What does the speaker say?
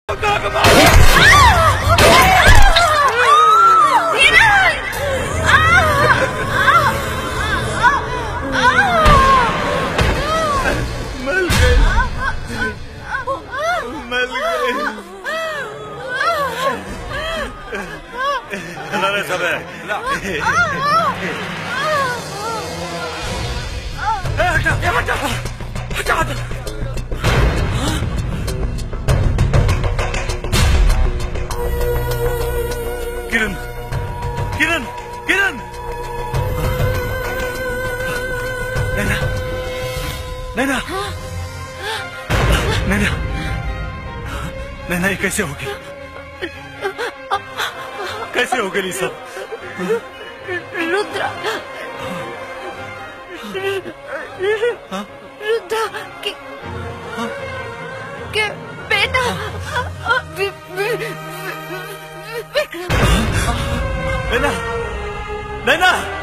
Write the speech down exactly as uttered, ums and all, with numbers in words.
لا لا سبع لا يا حاجة حاجة حاجة كيرن كيرن كيرن نينا نينا नैना नैना ये कैसे हो गई कैसे हो गई सब रुद्रा रुद्रा के के बेटा नैना नैना